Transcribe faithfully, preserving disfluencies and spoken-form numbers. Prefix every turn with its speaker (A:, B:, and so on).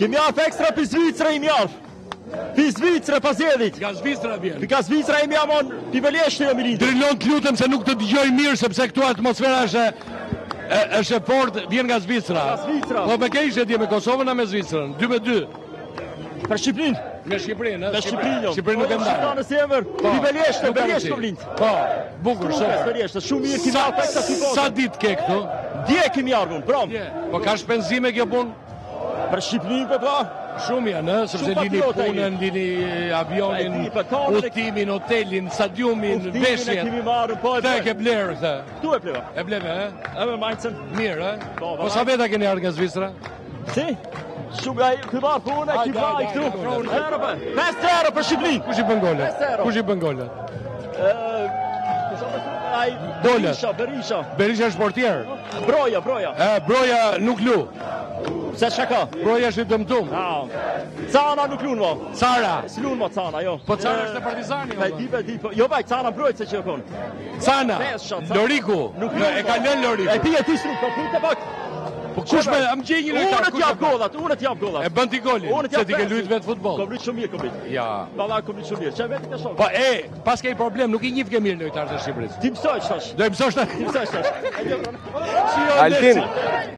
A: Kemi ardhë ekstra për Zvicra i mjarë. Për Zvicra pas edhit.
B: Nga Zvicra vjen.
A: Nga Zvicra i mja mon për Veleshtë e Milindë.
B: Drilon të lutem se nuk të dëgjoj mirë sepse këtu atmosfera është e- është e fortë, vjen nga Zvicra.
A: Nga Zvicra.
B: Po me ke ishte ti me Kosovën a me Zvicrën? dy me dy.
A: Për Shqipërinë.
B: Me Shqipërinë, ë?
A: Me Shqipërinë. jo.
B: Shqipërinë nuk e
A: Po,
B: ndan.
A: Shqiptanës e emër. Për Veleshtë,
B: Nuk ka
A: Veleshtë
B: rëndësi.
A: për Lindë.
B: Po, bukur
A: Trupes
B: shumë.
A: Veleshtë, shumë mirë kemi
B: Sa,
A: ardhë ekstra për
B: sa
A: botën.
B: ditë ke këtu?
A: Dje kemi ardhën, prom.
B: Je. Po ka shpenzime kjo punë?
A: Për Shqipërinë për pa.
B: Shumë janë, ë, sepse
A: Shumë
B: lini
A: patriota
B: punën, lini avionin,
A: E di, po, kamën e-
B: udhtimin, hotelin, stadiumin,
A: Uftimin e
B: veshjet.
A: kemi marrë, po e
B: Këtë e
A: po.
B: ke blerë këtë.
A: Tu e pleva.
B: E bleve, ë?
A: E me majtësën.
B: Mirë, ë?
A: Po,
B: Po sa veta keni ardhur nga Zvicra?
A: Si? Shumë ai ky marr punë, ky
B: Hajde,
A: vaj
B: hajde,
A: këtu.
B: hajde, hajde.
A: Euro për. pesë euro për Shqipërinë.
B: Kush i bën golet?
A: pesë euro.
B: Kush i bën golet?
A: Ë, ai
B: Dolet.
A: Berisha, Berisha.
B: Berisha është portier.
A: Broja, broja.
B: E, Broja nuk lu.
A: Se çka?
B: Broja është i dëmtum.
A: Ah. Cana nuk lun mo.
B: Cara.
A: S'lun mo Cana, jo.
B: Po Cara është e Partizani.
A: Pa di, pa di. po- Jo vaj, Cana mbrojtës se që kon.
B: Sana.
A: Pesha, Cana.
B: Loriku.
A: Nuk
B: Në- E ka lënë
A: E
B: Loriku.
A: ti e ti s'lun, po punë pak.
B: Po kush me am gjej një
A: Unë
B: lojtar.
A: të
B: kush
A: jap
B: e bën?
A: gollat, unë të jap gollat.
B: E bën ti golin.
A: Unë të
B: Se
A: jap
B: ti ke
A: pesë.
B: luajt vetë futboll.
A: Kom lut shumë mirë, kom lut.
B: Ja.
A: Valla kom lut shumë mirë. Çe vetë ka shoh.
B: Po e, pas ke problem, nuk i njeh ke mirë lojtarët e Shqipërisë.
A: Ti mësoj tash.
B: Do i mësosh ta.
A: Ti mësoj tash.
B: Shio,
C: Altin.
B: Leci.